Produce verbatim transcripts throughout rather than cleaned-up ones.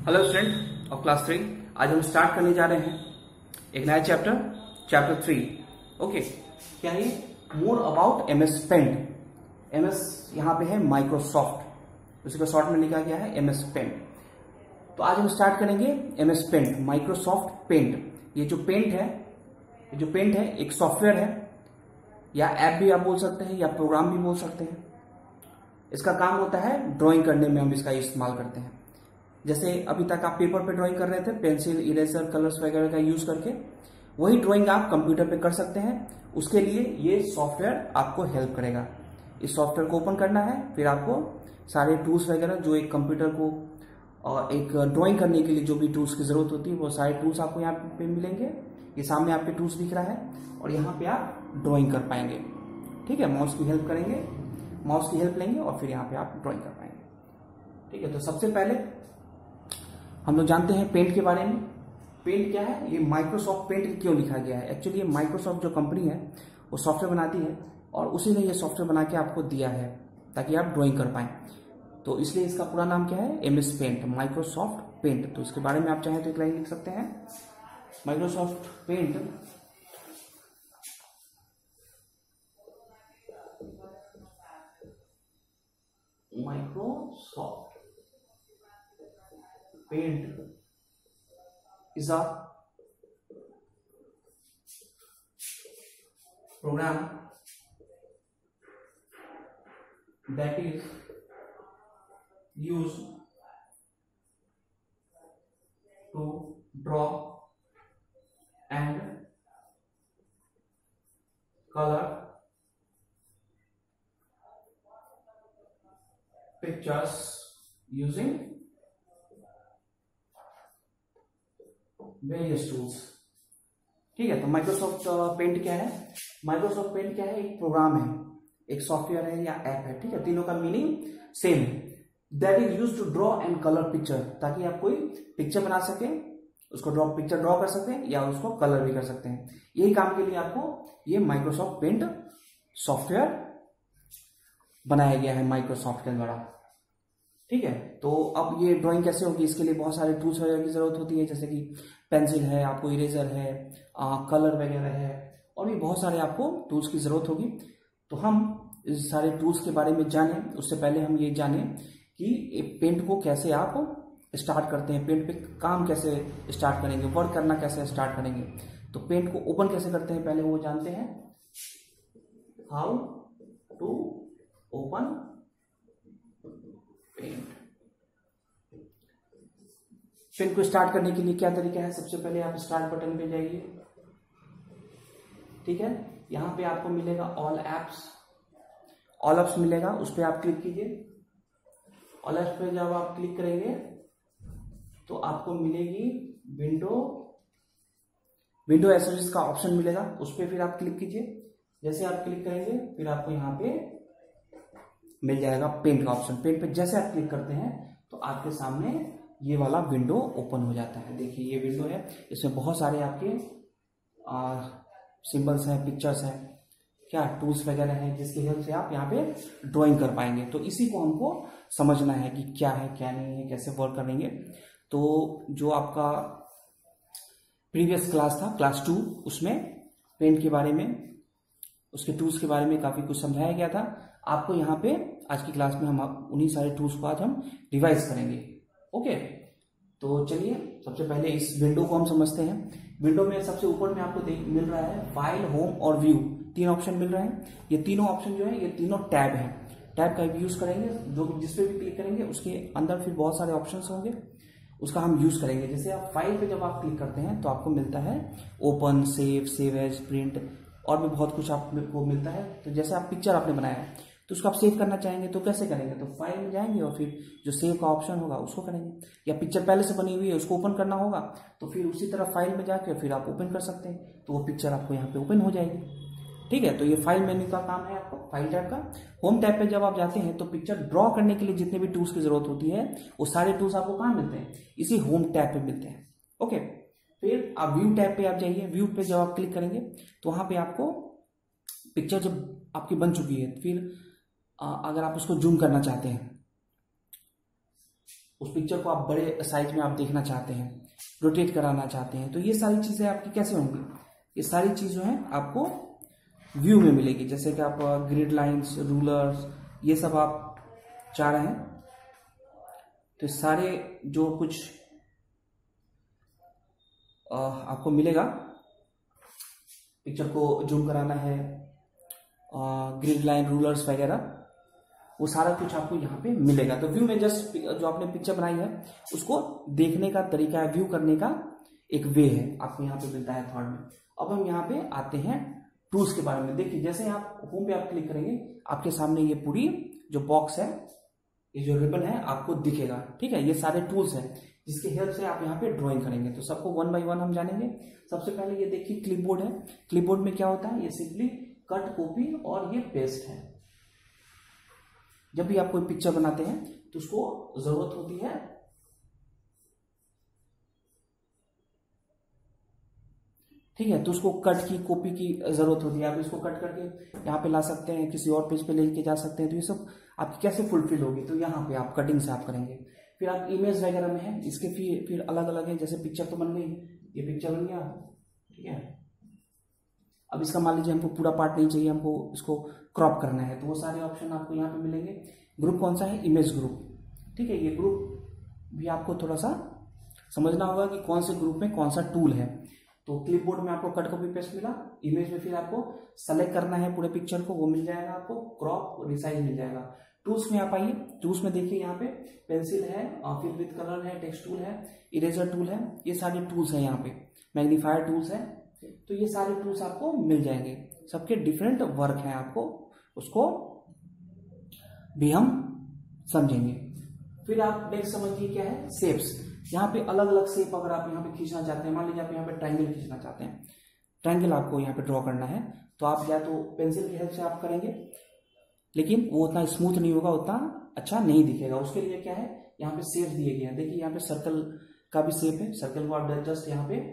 Hello student of class three. आज हम start करने जा रहे हैं एक नया चैप्टर चैप्टर थ्री। ओके, क्या है? More about M S Paint. M S यहाँ पे है माइक्रोसॉफ्ट, उसी का शॉर्ट में लिखा गया है एम एस पेंट। तो आज हम स्टार्ट करेंगे M S Paint, Microsoft Paint. ये जो पेंट है ये जो पेंट है एक सॉफ्टवेयर है, या ऐप भी आप बोल सकते हैं, या प्रोग्राम भी बोल सकते हैं। इसका काम होता है ड्राइंग करने में, हम इसका इस्तेमाल करते हैं। जैसे अभी तक आप पेपर पे ड्राइंग कर रहे थे पेंसिल, इरेजर, कलर्स वगैरह का यूज करके, वही ड्राइंग आप कंप्यूटर पे कर सकते हैं। उसके लिए ये सॉफ्टवेयर आपको हेल्प करेगा। इस सॉफ्टवेयर को ओपन करना है, फिर आपको सारे टूल्स वगैरह जो एक कंप्यूटर को और एक ड्राइंग करने के लिए जो भी टूल्स की जरूरत होती है, वो सारे टूल्स आपको यहाँ पे मिलेंगे। ये सामने आपके टूल्स दिख रहा है और यहाँ पे आप ड्राइंग कर पाएंगे। ठीक है, माउस की हेल्प करेंगे, माउस की हेल्प लेंगे और फिर यहाँ पे आप ड्राइंग कर पाएंगे। ठीक है, तो सबसे पहले हम लोग जानते हैं पेंट के बारे में। पेंट क्या है? ये माइक्रोसॉफ्ट पेंट क्यों लिखा गया है? एक्चुअली ये माइक्रोसॉफ्ट जो कंपनी है वो सॉफ्टवेयर बनाती है और उसी ने ये सॉफ्टवेयर बना के आपको दिया है ताकि आप ड्राइंग कर पाएं। तो इसलिए इसका पूरा नाम क्या है? M S Paint, Microsoft Paint. तो इसके बारे में आप चाहें तो एक लाइन लिख सकते हैं, Microsoft Paint Microsoft Paint is a program that is used to draw and color pictures using various tools. ठीक है, तो माइक्रोसॉफ्ट पेंट क्या है? माइक्रोसॉफ्ट पेंट क्या है? एक प्रोग्राम है, एक सॉफ्टवेयर है या ऐप है। ठीक है, तीनों का मीनिंग सेम है। That is use to draw and colour picture, ताकि आप कोई पिक्चर बना सके, उसको ड्रॉ पिक्चर ड्रॉ कर सकते हैं या उसको कलर भी कर सकते हैं। यही काम के लिए आपको ये माइक्रोसॉफ्ट पेंट सॉफ्टवेयर बनाया गया है माइक्रोसॉफ्ट के द्वारा। ठीक है, तो अब ये ड्राइंग कैसे होगी? इसके लिए बहुत सारे टूल्स वगैरह की जरूरत होती है, जैसे कि पेंसिल है, आपको इरेजर है, आ, कलर वगैरह है, और भी बहुत सारे आपको टूल्स की जरूरत होगी। तो हम इस सारे टूल्स के बारे में जाने उससे पहले हम ये जाने कि पेंट को कैसे आप स्टार्ट करते हैं, पेंट पे काम कैसे स्टार्ट करेंगे, वर्क करना कैसे स्टार्ट करेंगे। तो पेंट को ओपन कैसे करते हैं पहले वो जानते हैं। How to open Paint. Paint को स्टार्ट करने के लिए क्या तरीका है? सबसे पहले आप स्टार्ट बटन पे जाइए। ठीक है, यहां पे आपको मिलेगा ऑल एप्स, ऑल एप्स मिलेगा, उस पर आप क्लिक कीजिए। ऑल एप्स पे जब आप क्लिक करेंगे तो आपको मिलेगी विंडो विंडो एसेसरीज का ऑप्शन मिलेगा, उस पर फिर आप क्लिक कीजिए। जैसे आप क्लिक करेंगे फिर आपको यहाँ पे मिल जाएगा पेंट का ऑप्शन। पेंट पे जैसे आप क्लिक करते हैं तो आपके सामने ये वाला विंडो ओपन हो जाता है। देखिए ये विंडो है, इसमें बहुत सारे आपके सिंबल्स हैं, पिक्चर्स हैं, क्या टूल्स वगैरह हैं, जिसकी हेल्प से आप यहाँ पे ड्राइंग कर पाएंगे। तो इसी को हमको समझना है कि क्या है क्या नहीं है, कैसे वर्क करेंगे। तो जो आपका प्रीवियस क्लास था क्लास टू, उसमें पेंट के बारे में, उसके टूल्स के बारे में काफी कुछ समझाया गया था आपको। यहाँ पे आज की क्लास में हम उन्हीं सारे टूल्स को आज हम रिवाइज करेंगे। ओके, तो चलिए सबसे पहले इस विंडो को हम समझते हैं। विंडो में सबसे ऊपर में आपको देख मिल रहा है फाइल, होम और व्यू, तीन ऑप्शन मिल रहे हैं। ये तीनों ऑप्शन जो है ये तीनों टैब है। टैब का यूज करेंगे, जो जिसपे भी क्लिक करेंगे उसके अंदर फिर बहुत सारे ऑप्शन होंगे, उसका हम यूज करेंगे। जैसे आप फाइल पे जब आप क्लिक करते हैं तो आपको मिलता है open, save, save as, print, और भी बहुत कुछ आपको मिलता है। तो जैसे आप पिक्चर आपने बनाया है तो उसको आप सेव करना चाहेंगे तो कैसे करेंगे? तो फाइल में जाएंगे और फिर जो सेव का ऑप्शन होगा उसको करेंगे। या पिक्चर पहले से बनी हुई है उसको ओपन करना होगा तो फिर उसी तरह फाइल में जाके फिर आप ओपन कर सकते हैं, तो वो पिक्चर आपको यहाँ पे ओपन हो जाएगी। ठीक है, तो ये फाइल मेन्यू का काम है आपको, फाइल टैब का। होम टैब पे जब आप जाते हैं तो पिक्चर ड्रॉ करने के लिए जितने भी टूल्स की जरूरत होती है वो सारे टूल्स आपको कहाँ मिलते हैं? इसी होम टैब पे मिलते हैं। ओके, फिर आप व्यू टैब पे आप जाइए। व्यू पे जब आप क्लिक करेंगे तो वहां पे आपको पिक्चर जब आपकी बन चुकी है, फिर अगर आप उसको जूम करना चाहते हैं उस पिक्चर को आप बड़े साइज में आप देखना चाहते हैं, रोटेट कराना चाहते हैं, तो ये सारी चीजें आपकी कैसे होंगी, ये सारी चीज जो है आपको व्यू में मिलेगी। जैसे कि आप ग्रिड लाइंस, रूलर्स, ये सब आप चाह रहे हैं, तो सारे जो कुछ आपको मिलेगा, पिक्चर को जूम कराना है, ग्रिड लाइन, रूलर्स वगैरह, वो सारा कुछ आपको यहाँ पे मिलेगा। तो व्यू में जस्ट जो आपने पिक्चर बनाई है उसको देखने का तरीका है, व्यू करने का एक वे है, आपको यहाँ पे मिलता है थर्ड में। अब हम यहाँ पे आते हैं टूल्स के बारे में। देखिए जैसे आप होम पे आप क्लिक करेंगे, आपके सामने ये पूरी जो बॉक्स है, ये जो रिबन है आपको दिखेगा, ठीक है। ये सारे टूल्स हैं जिसके हेल्प से आप यहाँ पे ड्राइंग करेंगे। तो सबको वन बाय वन हम जानेंगे। सबसे पहले ये देखिए क्लिपबोर्ड है। क्लिपबोर्ड में क्या होता है, ये सिंपली कट, कॉपी और ये पेस्ट है। जब भी आप कोई पिक्चर बनाते हैं तो उसको जरूरत होती है ठीक है, तो उसको कट की, कॉपी की जरूरत होती है। आप इसको कट करके यहाँ पे ला सकते हैं, किसी और पेज पे लेके जा सकते हैं। तो ये सब आपकी कैसे फुलफिल होगी, तो यहाँ पे आप कटिंग से आप करेंगे। फिर आप इमेज वगैरह में है, इसके फिर फिर अलग अलग है। जैसे पिक्चर तो बन गई, ये पिक्चर बन गया, ठीक है। अब इसका मान लीजिए हमको पूरा पार्ट नहीं चाहिए, हमको इसको क्रॉप करना है, तो वो सारे ऑप्शन आपको यहाँ पे मिलेंगे। ग्रुप कौन सा है, इमेज ग्रुप, ठीक है। ये ग्रुप भी आपको थोड़ा सा समझना होगा कि कौन से ग्रुप में कौन सा टूल है। तो क्लिपबोर्ड में आपको कट, कॉपी, पेस्ट मिला। इमेज में फिर आपको सेलेक्ट करना है पूरे पिक्चर को, वो मिल जाएगा आपको। क्रॉप, रिसाइज मिल जाएगा। टूल्स में आप आइए, टूल्स में देखिए यहाँ पे पेंसिल है, फिर विद कलर है, टेक्स्ट टूल है, इरेजर टूल है, ये सारे टूल्स है यहाँ पे। मैग्नीफायर टूल्स है, तो ये सारे टूल्स आपको मिल जाएंगे। सबके डिफरेंट वर्क है, आपको उसको भी हम समझेंगे। फिर आप नेक्स्ट समझिए क्या है, शेप्स। यहाँ पे अलग अलग शेप अगर आप यहाँ पे खींचना चाहते हैं, मान लीजिए आप यहाँ पे ट्रायंगल खींचना चाहते हैं, ट्रायंगल आपको यहाँ पे ड्रॉ करना है, तो आप या तो पेंसिल की हेल्प से आप करेंगे, लेकिन वो उतना स्मूथ नहीं होगा, उतना अच्छा नहीं दिखेगा। उसके लिए क्या है, यहाँ पे शेप दिए गए हैं। देखिए यहाँ पे सर्कल का भी शेप है, सर्कल को आप जस्ट यहाँ पे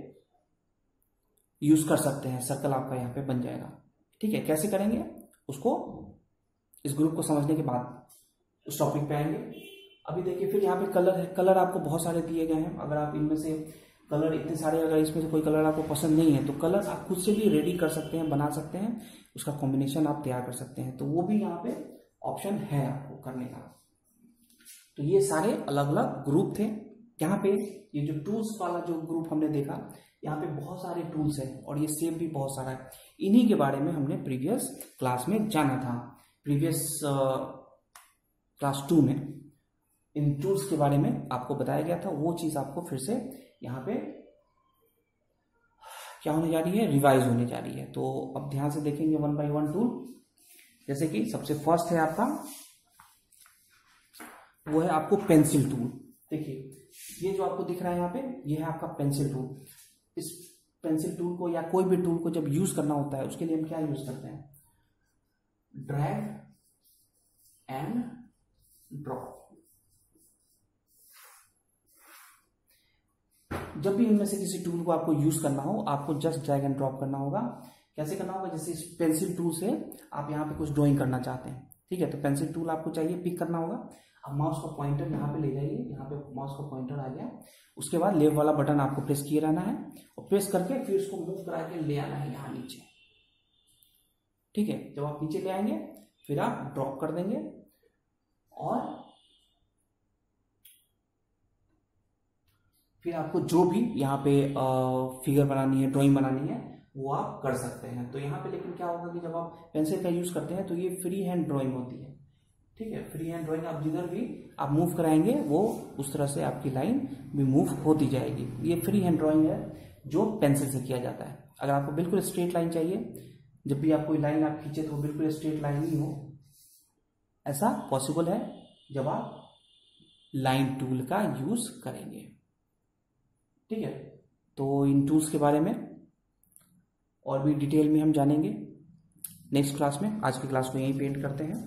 यूज कर सकते हैं, सर्कल आपका यहाँ पे बन जाएगा, ठीक है। कैसे करेंगे उसको इस ग्रुप को समझने के बाद उस टॉपिक पे आएंगे। अभी देखिए फिर यहाँ पे कलर है। कलर आपको बहुत सारे दिए गए हैं। अगर आप इनमें से कलर इतने सारे, अगर इसमें से कोई कलर आपको पसंद नहीं है तो कलर आप खुद से भी रेडी कर सकते हैं, बना सकते हैं, उसका कॉम्बिनेशन आप तैयार कर सकते हैं। तो वो भी यहाँ पे ऑप्शन है आपको करने का। तो ये सारे अलग अलग ग्रुप थे। यहाँ पे ये जो टूल्स वाला जो ग्रुप हमने देखा, यहाँ पे बहुत सारे टूल्स हैं और ये शेप भी बहुत सारा है। इन्हीं के बारे में हमने प्रीवियस क्लास में जाना था। प्रीवियस क्लास टू में इन टूल्स के बारे में आपको बताया गया था। वो चीज आपको फिर से यहाँ पे क्या होने जा रही है, रिवाइज होने जा रही है। तो अब ध्यान से देखेंगे वन बाय वन टूल। जैसे कि सबसे फर्स्ट है आपका, वो है आपको पेंसिल टूल। देखिए ये जो आपको दिख रहा है यहाँ पे, ये है आपका पेंसिल टूल। इस पेंसिल टूल को या कोई भी टूल को जब यूज करना होता है, उसके लिए हम क्या यूज करते हैं, ड्रैग एंड ड्रॉप। जब भी इनमें से किसी टूल को आपको यूज करना हो, आपको जस्ट ड्रैग एंड ड्रॉप करना होगा। कैसे करना होगा, जैसे इस पेंसिल टूल से आप यहाँ पे कुछ ड्राइंग करना चाहते हैं, ठीक है। तो पेंसिल टूल आपको चाहिए, पिक करना होगा। अब माउस का पॉइंटर यहाँ पे ले जाइए, यहाँ पे माउस का पॉइंटर आ गया। उसके बाद लेफ्ट वाला बटन आपको प्रेस किए रहना है और प्रेस करके फिर उसको मूव करा के ले आना है यहाँ नीचे, ठीक है। जब आप नीचे ले आएंगे फिर आप ड्रॉप कर देंगे और फिर आपको जो भी यहाँ पे फिगर बनानी है, ड्राइंग बनानी है, वो आप कर सकते हैं। तो यहाँ पे लेकिन क्या होगा कि जब आप पेंसिल का यूज करते हैं तो ये फ्री हैंड ड्राइंग होती है, ठीक है। फ्री हैंड ड्राइंग आप जिधर भी आप मूव कराएंगे वो उस तरह से आपकी लाइन भी मूव होती जाएगी। ये फ्री हैंड ड्राइंग है जो पेंसिल से किया जाता है। अगर आपको बिल्कुल स्ट्रेट लाइन चाहिए, जब भी आप कोई लाइन आप खींचे तो बिल्कुल स्ट्रेट लाइन ही हो, ऐसा पॉसिबल है जब आप लाइन टूल का यूज करेंगे, ठीक है। तो इन टूल्स के बारे में और भी डिटेल में हम जानेंगे नेक्स्ट क्लास में। आज की क्लास को यहीं पे एंड करते हैं,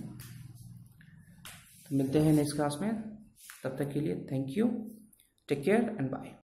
तो मिलते हैं नेक्स्ट क्लास में। तब तक के लिए thank you, take care and bye.